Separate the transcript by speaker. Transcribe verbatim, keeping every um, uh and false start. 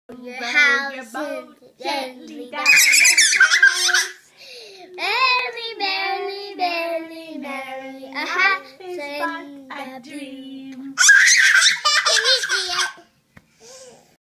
Speaker 1: Your house gently down the house. Merrily, merrily, merrily, merrily, a house in the breeze.